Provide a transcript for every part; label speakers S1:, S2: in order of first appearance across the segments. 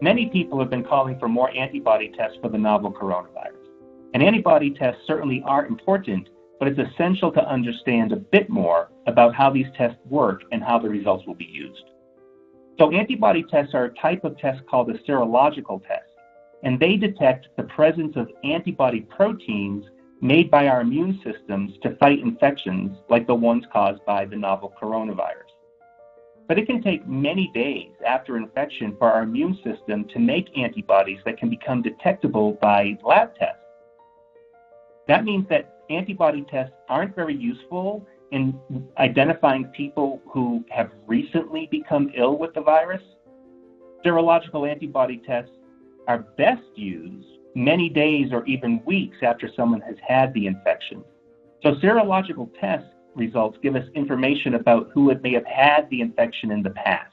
S1: Many people have been calling for more antibody tests for the novel coronavirus. And antibody tests certainly are important, but it's essential to understand a bit more about how these tests work and how the results will be used. So antibody tests are a type of test called a serological test, and they detect the presence of antibody proteins made by our immune systems to fight infections like the ones caused by the novel coronavirus. But it can take many days after infection for our immune system to make antibodies that can become detectable by lab tests. That means that antibody tests aren't very useful in identifying people who have recently become ill with the virus. Serological antibody tests are best used many days or even weeks after someone has had the infection. So serological test results give us information about who may have had the infection in the past.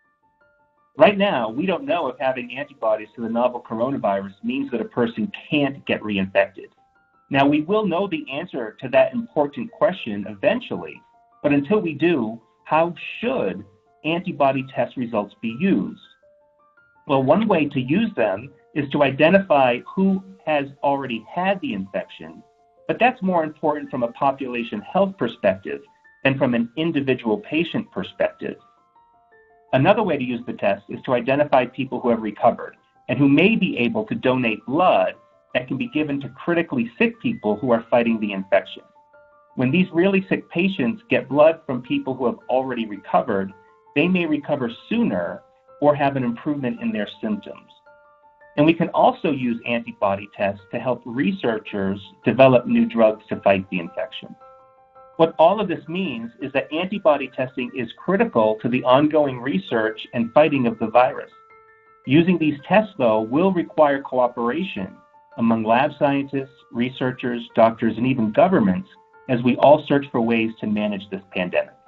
S1: Right now, we don't know if having antibodies to the novel coronavirus means that a person can't get reinfected. Now, we will know the answer to that important question eventually, but until we do, how should antibody test results be used? Well, one way to use them is to identify who has already had the infection, but that's more important from a population health perspective than from an individual patient perspective. Another way to use the test is to identify people who have recovered and who may be able to donate blood that can be given to critically sick people who are fighting the infection. When these really sick patients get blood from people who have already recovered, they may recover sooner or have an improvement in their symptoms. And we can also use antibody tests to help researchers develop new drugs to fight the infection. What all of this means is that antibody testing is critical to the ongoing research and fighting of the virus. Using these tests, though, will require cooperation among lab scientists, researchers, doctors, and even governments as we all search for ways to manage this pandemic.